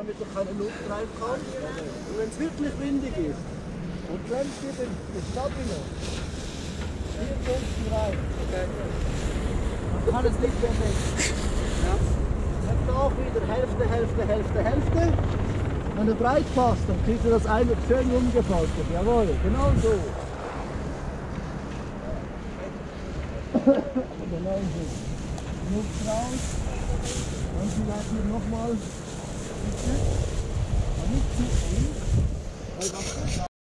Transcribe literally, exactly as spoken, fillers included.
damit noch keine Luft reinkommt. Und wenn es wirklich windig ist, dann klemmst du den, den Stabilo hier unten rein. Okay. Man kann es nicht mehr weg. Ja. Jetzt auch wieder Hälfte, Hälfte, Hälfte, Hälfte. Wenn er breit passt, dann kriegt er das eine schön umgefaltet. Jawohl, genau so. Genau so. Luft raus. Dann vielleicht hier nochmal. Bitte. Aber nicht zu eng. Weil das